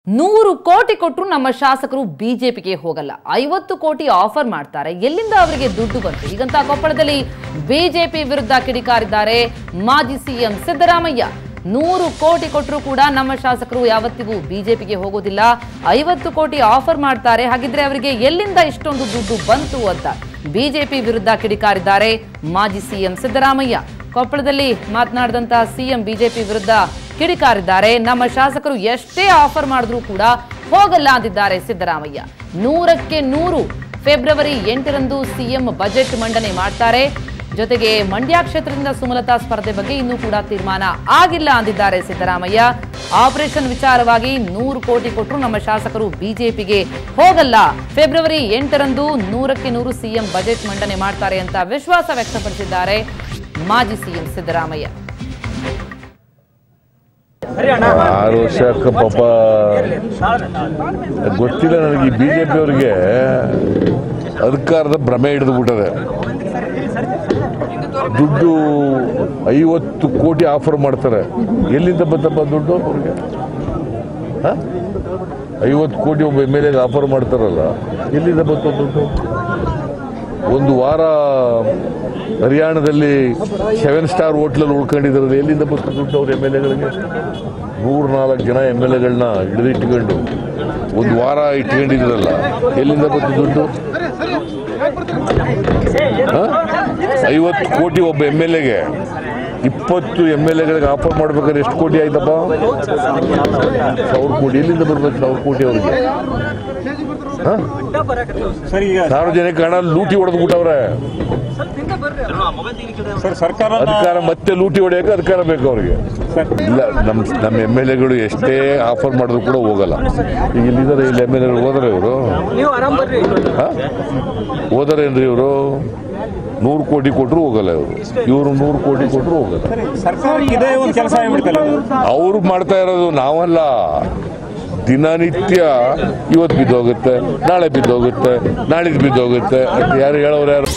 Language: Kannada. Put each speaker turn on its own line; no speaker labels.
100 ಕೋಟಿ ಕೊಟ್ಟರು ನಮ್ಮ ಶಾಸಕರು ಬಿಜೆಪಿಗೆ ಹೋಗಲ್ಲ. 50 ಕೋಟಿ ಆಫರ್ ಮಾಡ್ತಾರೆ. ಎಲ್ಲಿಂದ ಅವರಿಗೆ ದುಡ್ಡು ಬಂತು? ಹೀಗಂತ ಕೊಪ್ಪಳದಲ್ಲಿ ಬಿಜೆಪಿ ವಿರುದ್ಧ ಕಿಡಿಕಾರಿದ್ದಾರೆ ಮಾಜಿ ಸಿಎಂ ಸಿದ್ದರಾಮಯ್ಯ. 100 ಕೋಟಿ ಕೊಟ್ಟರು ಕೂಡ ನಮ್ಮ ಶಾಸಕರು ಯಾವತ್ತಿಗೂ ಬಿಜೆಪಿಗೆ ಹೋಗೋದಿಲ್ಲ. 50 ಕೋಟಿ ಆಫರ್ ಮಾಡ್ತಾರೆ. ಹಾಗಿದ್ರೆ ಅವರಿಗೆ ಎಲ್ಲಿಂದ ಇಷ್ಟೊಂದು ದುಡ್ಡು ಬಂತು ಅಂತ ಬಿಜೆಪಿ ವಿರುದ್ಧ ಕಿಡಿಕಾರಿದ್ದಾರೆ ಮಾಜಿ ಸಿಎಂ ಸಿದ್ದರಾಮಯ್ಯ. ಕೊಪ್ಪಳದಲ್ಲಿ ಮಾತನಾಡಿದಂತ ಸಿಎಂ ಬಿಜೆಪಿ ವಿರುದ್ಧ ಕಿಡಿಕಾರಿದ್ದಾರೆ. ನಮ್ಮ ಶಾಸಕರು ಎಷ್ಟೇ ಆಫರ್ ಮಾಡಿದ್ರೂ ಕೂಡ ಹೋಗಲ್ಲ ಅಂದಿದ್ದಾರೆ ಸಿದ್ದರಾಮಯ್ಯ. 100ಕ್ಕೆ 100 ಫೆಬ್ರವರಿ 8ರಂದು ಸಿಎಂ ಬಜೆಟ್ ಮಂಡನೆ ಮಾಡ್ತಾರೆ. ಜೊತೆಗೆ ಮಂಡ್ಯ ಕ್ಷೇತ್ರದಿಂದ ಸುಮಲತಾ ಸ್ಪರ್ಧೆ ಬಗ್ಗೆ ಇನ್ನೂ ಕೂಡ ತೀರ್ಮಾನ ಆಗಿಲ್ಲ ಅಂದಿದ್ದಾರೆ ಸಿದ್ದರಾಮಯ್ಯ. ಆಪರೇಷನ್ ವಿಚಾರವಾಗಿ 100 ಕೋಟಿ ಕೊಟ್ಟರು ನಮ್ಮ ಶಾಸಕರು ಬಿಜೆಪಿಗೆ ಹೋಗಲ್ಲ. ಫೆಬ್ರವರಿ 8ರಂದು 100ಕ್ಕೆ 100 ಸಿಎಂ ಬಜೆಟ್ ಮಂಡನೆ ಮಾಡ್ತಾರೆ ಅಂತ ವಿಶ್ವಾಸ ವ್ಯಕ್ತಪಡಿಸಿದ್ದಾರೆ ಮಾಜಿ ಸಿಎಂ ಸಿದ್ದರಾಮಯ್ಯ.
6 ವರ್ಷಕ್ಕೆ ಪಾಪ ಗೊತ್ತಿಲ್ಲ ನನಗೆ. ಈ ಬಿಜೆಪಿ ಅವರಿಗೆ ಅಧಿಕಾರದ ಭ್ರಮೆ ಹಿಡಿದು ಬಿಟ್ಟದೆ. ದುಡ್ಡು 50 ಕೋಟಿ ಆಫರ್ ಮಾಡ್ತಾರೆ. ಎಲ್ಲಿಂದ ಬಂತಪ್ಪ ದುಡ್ಡು ಅವ್ರಿಗೆ? 50 ಕೋಟಿ ಒಬ್ಬ MLA ಆಫರ್ ಮಾಡ್ತಾರಲ್ಲ, ಎಲ್ಲಿಂದ ಬಂತ ದುಡ್ಡು? ಒಂದು ವಾರ ಹರಿಯಾಣದಲ್ಲಿ 7 ಸ್ಟಾರ್ ಹೋಟ್ಲಲ್ಲಿ ಉಳ್ಕೊಂಡಿದ್ರಲ್ಲಿ ಎಲ್ಲಿಂದ ಬಂತ ದುಡ್ಡು? ಅವ್ರ MLAಗಳಿಗೆ 104 ಜನ MLAಗಳನ್ನ ಹಿಡಿದಿಟ್ಕೊಂಡು ಒಂದು ವಾರ ಇಟ್ಕೊಂಡಿದ್ರಲ್ಲ, ಎಲ್ಲಿಂದ ಬಂತು ದುಡ್ಡು? 50 ಕೋಟಿ ಒಬ್ಬ MLAಗೆ, 20 MLAಗಳಿಗೆ ಆಫರ್ ಮಾಡ್ಬೇಕಾದ್ರೆ ಎಷ್ಟು ಕೋಟಿ ಆಯ್ತಪ್ಪ? 1000 ಕೋಟಿ. ಎಲ್ಲಿಂದ ಬರ್ಬೇಕು 1000 ಕೋಟಿ ಅವ್ರಿಗೆ? ಸಾರ್ವಜನಿಕ ಹಣ ಲೂಟಿ ಹೊಡೆದ್ಬಿಟ್ಟವ್ರೆ. ಅಧಿಕಾರ ಮತ್ತೆ ಲೂಟಿ ಹೊಡೆಯಕ್ಕೆ ಅಧಿಕಾರ ಬೇಕು ಅವ್ರಿಗೆ. ಇಲ್ಲ, ನಮ್ಮ MLAಗಳು ಎಷ್ಟೇ ಆಫರ್ ಮಾಡಿದ್ರು ಕೂಡ ಹೋಗಲ್ಲ. ಈಗ ಇಲ್ಲಿದ್ದಾರೆ, ಇಲ್ಲಿ MLAಗಳು ಹೋದ್ರೆ ಇವರು ಹೋದರೇನ್ರಿ? ಇವರು 100 ಕೋಟಿ ಕೊಟ್ಟರು ಹೋಗಲ್ಲ. ಇವರು 100 ಕೋಟಿ ಕೊಟ್ಟರು ಹೋಗಲ್ಲ. ಅವ್ರು ಮಾಡ್ತಾ ಇರೋದು, ನಾವಲ್ಲ. ದಿನನಿತ್ಯ ಇವತ್ತು ಬಿದ್ದೋಗುತ್ತೆ, ನಾಳೆ ಬಿದ್ದೋಗುತ್ತೆ, ನಾಳಿದ್ದು ಬಿದ್ದೋಗುತ್ತೆ ಅಂತ ಯಾರು ಹೇಳೋರು? ಯಾರು